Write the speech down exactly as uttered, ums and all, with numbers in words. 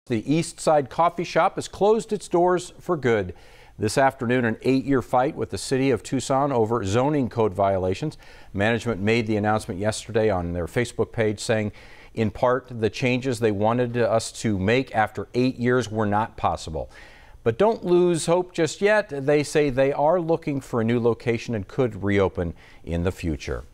the Eastside coffee shop has closed its doors for good. This afternoon, an eight-year fight with the city of Tucson over zoning code violations. Management made the announcement yesterday on their Facebook page, saying, in part, the changes they wanted us to make after eight years were not possible. But don't lose hope just yet. They say they are looking for a new location and could reopen in the future.